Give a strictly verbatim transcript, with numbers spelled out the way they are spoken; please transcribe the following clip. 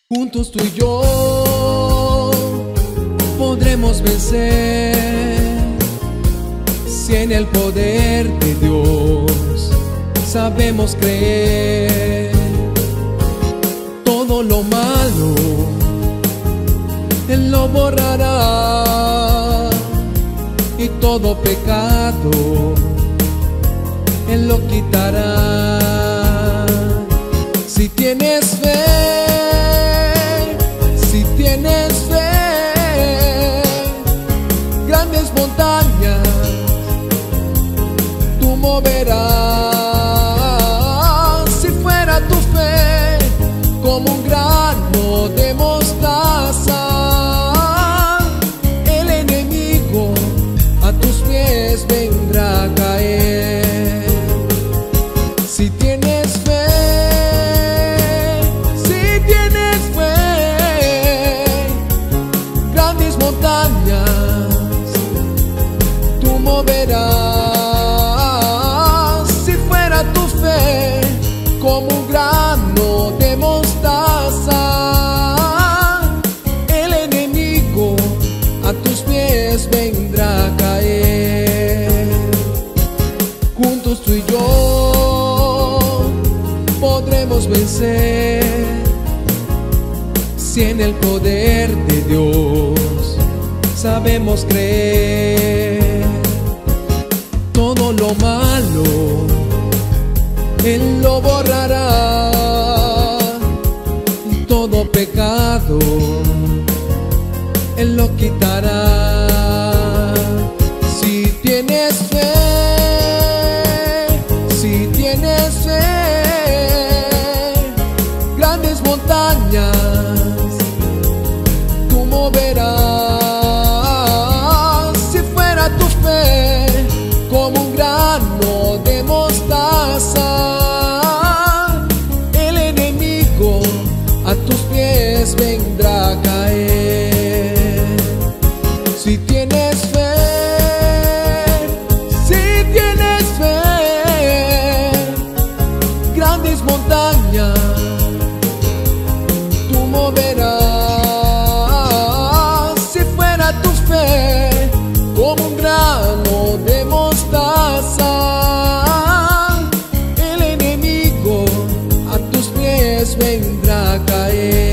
Juntos tú y yo podremos vencer, si en el poder de Dios sabemos creer. Todo lo malo Él lo borrará, y todo pecado Él lo quitará. Si tienes fe, si tienes fe, grandes montañas tú moverás. Si fuera tu fe como un grano de mostaza, el enemigo a tus pies vendrá a caer. Si tienes fe, tú moverás. Si fuera tu fe como un grano de mostaza, el enemigo a tus pies vendrá a caer. Juntos tú y yo podremos vencer, si en el poder de Dios sabemos creer. Todo lo malo Él lo borrará, y todo pecado Él lo quitará. Si tienes fe, si tienes fe, grandes montañas tú moverás. Como un grano de mostaza, el enemigo a tus pies vendrá a caer. Si tienes fe, si tienes fe, grandes montañas tú moverás. Si fuera tu fe como un grano de mostaza, el enemigo a tus pies vendrá a caer.